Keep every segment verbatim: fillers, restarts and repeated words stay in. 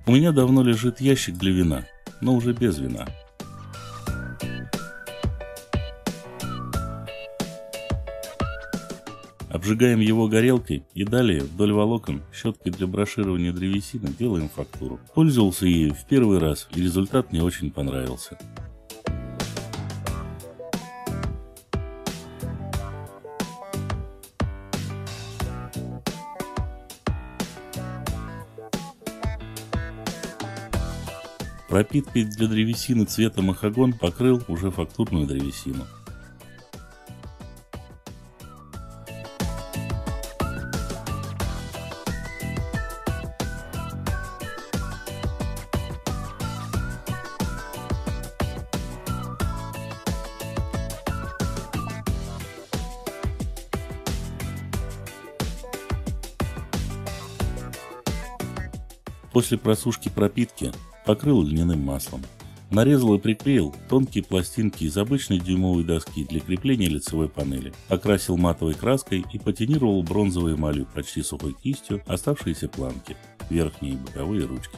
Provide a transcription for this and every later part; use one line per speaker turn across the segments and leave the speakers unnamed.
У меня давно лежит ящик для вина, но уже без вина. Обжигаем его горелкой и далее вдоль волокон щеткой для броширования древесины делаем фактуру. Пользовался ею в первый раз, и результат мне очень понравился. Пропиткой для древесины цвета махагон покрыл уже фактурную древесину. После просушки пропитки покрыл льняным маслом. Нарезал и приклеил тонкие пластинки из обычной дюймовой доски для крепления лицевой панели. Окрасил матовой краской и патинировал бронзовой эмалью почти сухой кистью оставшиеся планки, верхние и боковые ручки.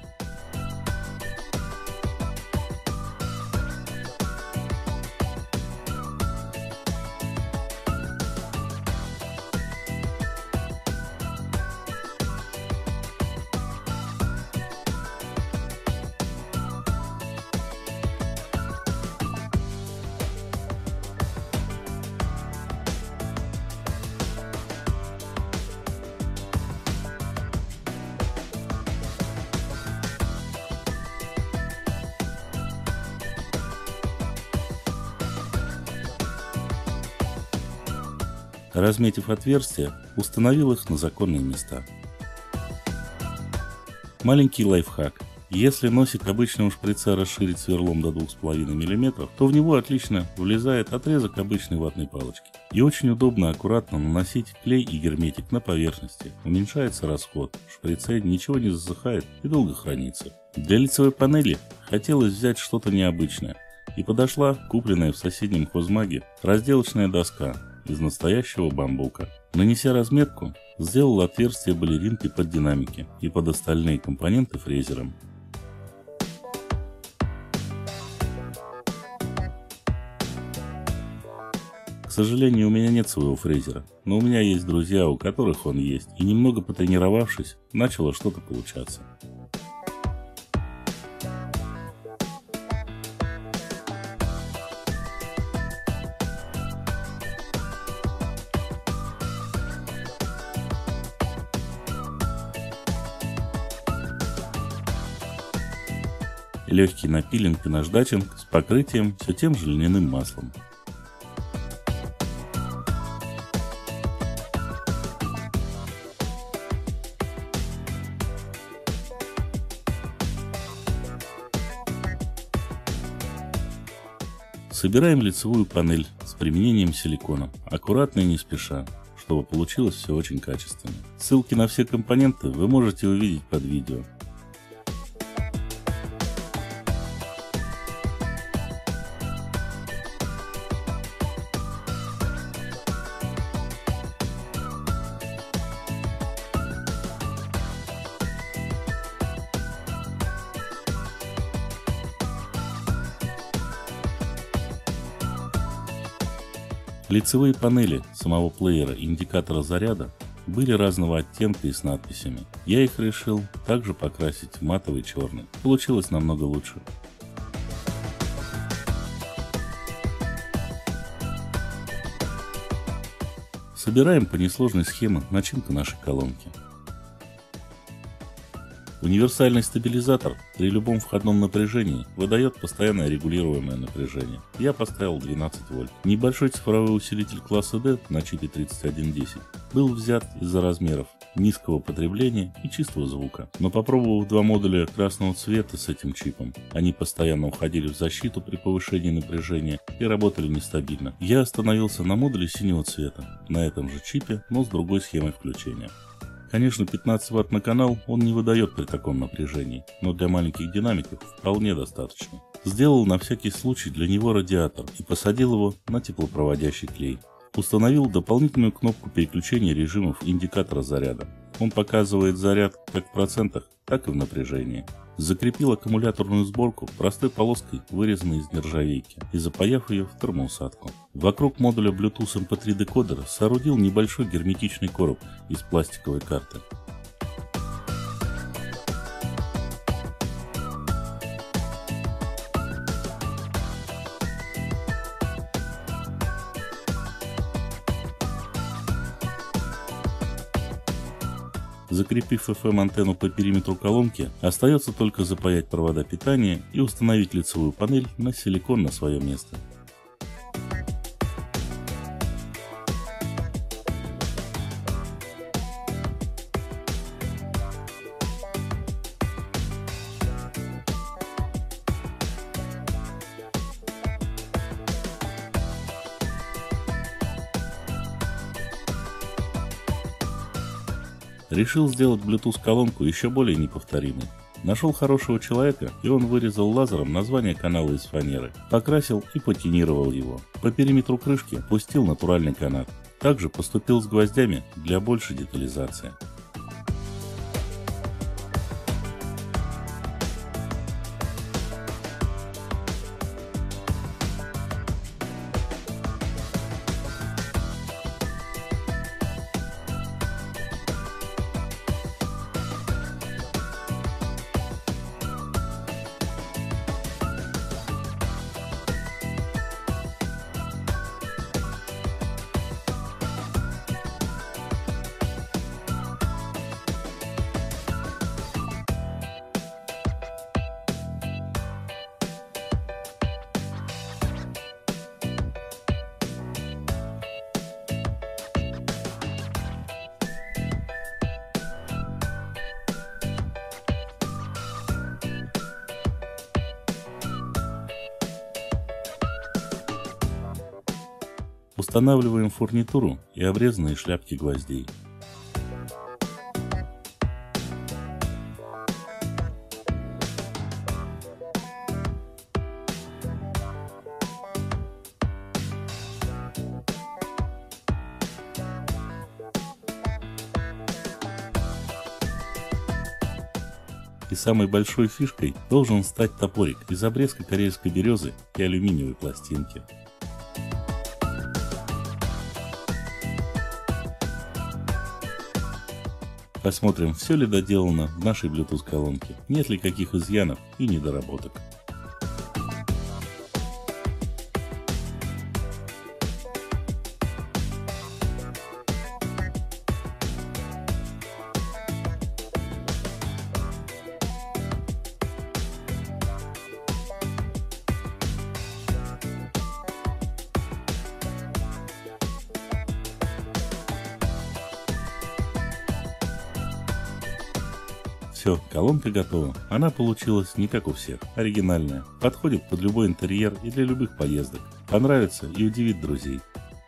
Разметив отверстия, установил их на законные места. Маленький лайфхак. Если носик обычного шприца расширить сверлом до двух с половиной миллиметров, то в него отлично влезает отрезок обычной ватной палочки. И очень удобно аккуратно наносить клей и герметик на поверхности. Уменьшается расход, в шприце ничего не засыхает и долго хранится. Для лицевой панели хотелось взять что-то необычное. И подошла купленная в соседнем хозмаге разделочная доска из настоящего бамбука. Нанеся разметку, сделал отверстие балеринки под динамики и под остальные компоненты фрезером. К сожалению, у меня нет своего фрезера, но у меня есть друзья, у которых он есть, и немного потренировавшись, начало что-то получаться. Легкий напилинг и наждачинг с покрытием все тем же льняным маслом. Собираем лицевую панель с применением силикона, аккуратно и не спеша, чтобы получилось все очень качественно. Ссылки на все компоненты вы можете увидеть под видео. Лицевые панели самого плеера и индикатора заряда были разного оттенка и с надписями. Я их решил также покрасить в матовый черный. Получилось намного лучше. Собираем по несложной схеме начинку нашей колонки. Универсальный стабилизатор при любом входном напряжении выдает постоянное регулируемое напряжение. Я поставил двенадцать вольт. Небольшой цифровой усилитель класса D на чипе тридцать один десять был взят из-за размеров, низкого потребления и чистого звука. Но попробовав два модуля красного цвета с этим чипом, они постоянно уходили в защиту при повышении напряжения и работали нестабильно. Я остановился на модуле синего цвета, на этом же чипе, но с другой схемой включения. Конечно, пятнадцать ватт на канал он не выдает при таком напряжении, но для маленьких динамиков вполне достаточно. Сделал на всякий случай для него радиатор и посадил его на теплопроводящий клей. Установил дополнительную кнопку переключения режимов индикатора заряда. Он показывает заряд как в процентах, так и в напряжении. Закрепил аккумуляторную сборку простой полоской, вырезанной из нержавейки, и запаяв ее в термоусадку. Вокруг модуля Bluetooth эм пэ три декодера соорудил небольшой герметичный короб из пластиковой карты. Закрепив эф эм-антенну по периметру колонки, остается только запаять провода питания и установить лицевую панель на силикон на свое место. Решил сделать Bluetooth-колонку еще более неповторимой. Нашел хорошего человека, и он вырезал лазером название канала из фанеры, покрасил и потонировал его. По периметру крышки пустил натуральный канат. Также поступил с гвоздями для большей детализации. Устанавливаем фурнитуру и обрезанные шляпки гвоздей. И самой большой фишкой должен стать топорик из обрезка карельской березы и алюминиевой пластинки. Посмотрим, все ли доделано в нашей Bluetooth колонке, нет ли каких изъянов и недоработок. Все, колонка готова. Она получилась не как у всех, оригинальная. Подходит под любой интерьер и для любых поездок. Понравится и удивит друзей.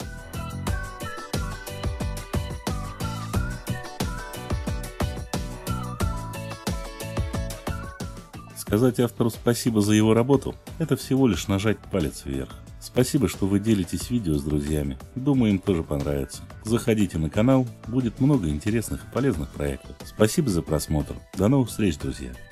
Сказать автору спасибо за его работу – это всего лишь нажать палец вверх. Спасибо, что вы делитесь видео с друзьями. Думаю, им тоже понравится. Заходите на канал, будет много интересных и полезных проектов. Спасибо за просмотр. До новых встреч, друзья!